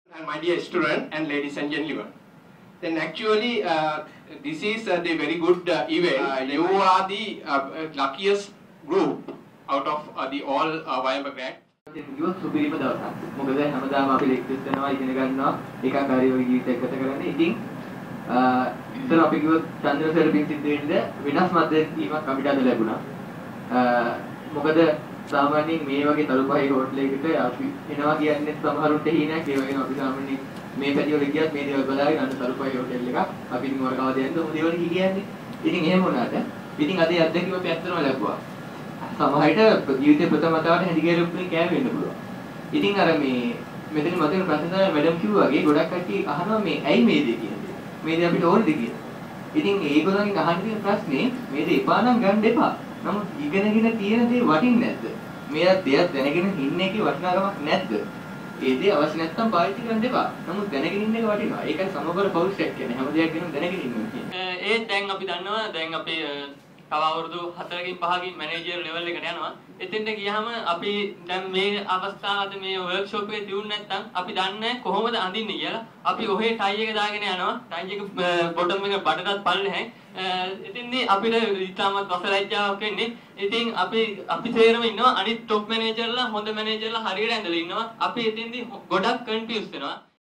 And my dear student and ladies and gentlemen, then actually this is the very good event. You are the luckiest group out of the all Viable grad. සුපිරිම දවසක්. මොකද හැමදාම අපි lectures කරනවා ඉගෙන ගන්නවා ඒකාකාරීව ජීවිතයක් ගත කරන්නේ. ඉතින් ඉතින් අපි කිව්වොත් චන්ද්‍රසේන පින් සිද්ධ වෙන්නේ වෙනස් මැදීමක් අපිට අද ලැබුණා. මොකද සාමාන්‍යයෙන් මේ වගේ තරුපහේ හෝටලයකට අපි එනවා කියන්නේ සමහරුන්ට හීනයක් ඒ වගේම අපි සාමාන්‍යයෙන් මේ පැතිවල ගියත් මේ දේවල් බලාගෙන අන්න තරුපහේ හෝටල් එකක් අපි ඉතින් වර කවද යන්නේ මොකද ඒවල කියන්නේ. ඉතින් එහෙම වුණාට ඉතින් අද අත්දැකීම අපි ඇත්තටම ලැබුවා. සමහරවිට ජීවිතේ ප්‍රථම වතාවට හැඳිගේරුප්පෙන් කෑම වෙන්න පුළුවන්. ඉතින් අර මේ මෙතන මතක ප්‍රශ්න තමයි මැඩම් කිව්වා වගේ ගොඩක් කට්ටිය අහනවා මේ ඇයි මේ දේ කියන්නේ. මේ දේ අපිට ඕනද කියලා. ඉතින් ඒගොල්ලන්ගෙන් අහන්න තියෙන ප්‍රශ්නේ මේ දේ එපා නම් ගන්න එපා. නමුත් ඉගෙනගෙන තියෙන දේ වටින්නේ නැද්ද? මේ දෙයක් දැනගෙන ඉන්න එකේ වටිනාකමක් නැද්ද? ඒ දේ අවශ්‍ය නැත්නම් පාවිච්චි කරන්න එපා. නමුත් දැනගෙන ඉන්න එක වටිනවා. ඒකයි සමබර පෞරුෂයක් කියන්නේ. හැම දෙයක් ගැනම දැනගෙන ඉන්නවා කියන්නේ. ඒ දැන් අපි දන්නවා දැන් අපේ තව අවුරුදු 4කින් 5කින් මැනේජර් ලෙවල් එකට යනවා. එතෙන්ට ගියාම අපි දැන් මේ අවස්ථාවද මේ වර්ක්ෂොප් එකේ තියුනේ නැත්නම් අපි දන්නේ කොහොමද අඳින්නේ කියලා. අපි ඔහේ ටයි එක දාගෙන යනවා. ටයි එක බොටම් එක බඩටත් පල්ලෙහැන්. ඉතින්නේ අපිට ඉතාමත් රසලැජ්ජාවක් වෙන්නේ. ඉතින් අපි තේරෙම ඉන්නවා අනිත් টොප් මැනේජර්ලා හොඳ මැනේජර්ලා හරියට ඇඳලා ඉන්නවා. අපි එතෙන්දී ගොඩක් කන්ෆියුස් වෙනවා.